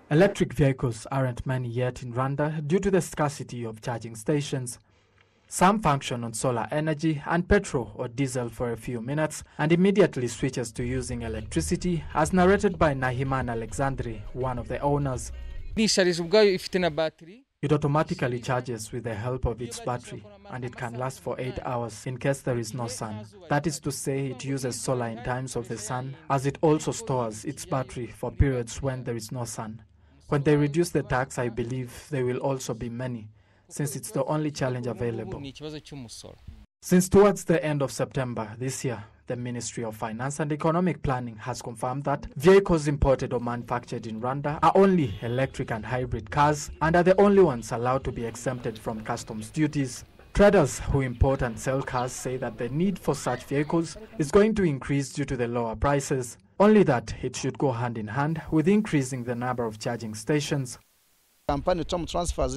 Electric vehicles aren't many yet in Rwanda due to the scarcity of charging stations. Some function on solar energy and petrol or diesel for a few minutes and immediately switches to using electricity, as narrated by Nahiman Alexandri, one of the owners. It automatically charges with the help of its battery, and it can last for 8 hours in case there is no sun. That is to say, it uses solar in times of the sun, as it also stores its battery for periods when there is no sun. When they reduce the tax, I believe there will also be many, since it's the only challenge available. Since towards the end of September this year, the Ministry of Finance and Economic Planning has confirmed that vehicles imported or manufactured in Rwanda are only electric and hybrid cars and are the only ones allowed to be exempted from customs duties. Traders who import and sell cars say that the need for such vehicles is going to increase due to the lower prices, only that it should go hand in hand with increasing the number of charging stations. Our company Tom Transfers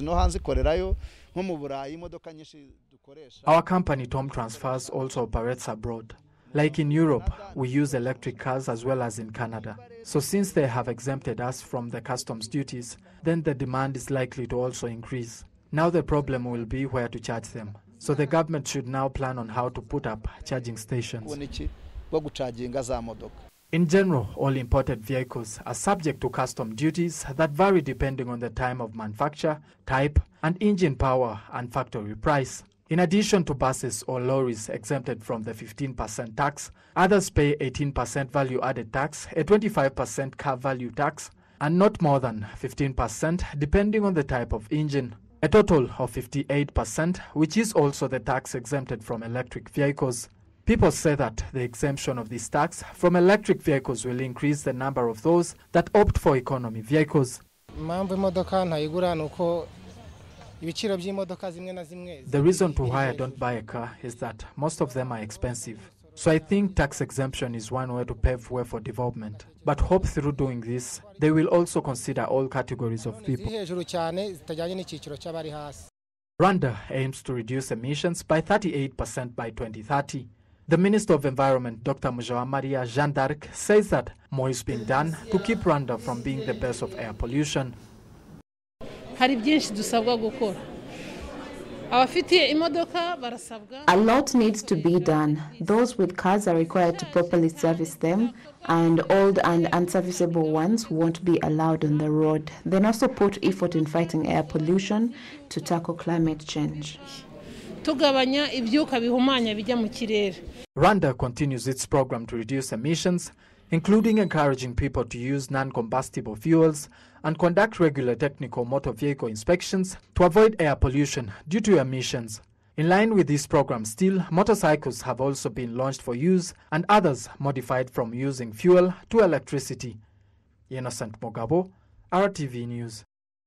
also operates abroad. Like in Europe, we use electric cars as well as in Canada. So since they have exempted us from the customs duties, then the demand is likely to also increase. Now the problem will be where to charge them. So the government should now plan on how to put up charging stations. In general, all imported vehicles are subject to custom duties that vary depending on the time of manufacture, type, and engine power and factory price. In addition to buses or lorries exempted from the 15% tax, others pay 18% value-added tax, a 25% car value tax, and not more than 15% depending on the type of engine. A total of 58%, which is also the tax exempted from electric vehicles. People say that the exemption of this tax from electric vehicles will increase the number of those that opt for economy vehicles. The reason to why I don't buy a car is that most of them are expensive. So I think tax exemption is one way to pave way for development. But hope through doing this, they will also consider all categories of people. Rwanda aims to reduce emissions by 38% by 2030. The Minister of Environment, Dr. Mujawamariya Jeanne d'Arc, says that more is being done to keep Rwanda from being the base of air pollution. A lot needs to be done. Those with cars are required to properly service them, and old and unserviceable ones won't be allowed on the road. Then also put effort in fighting air pollution to tackle climate change. Rwanda continues its program to reduce emissions, including encouraging people to use non-combustible fuels and conduct regular technical motor vehicle inspections to avoid air pollution due to emissions. In line with this program still, motorcycles have also been launched for use and others modified from using fuel to electricity. Innocent Mogabo, RTV News.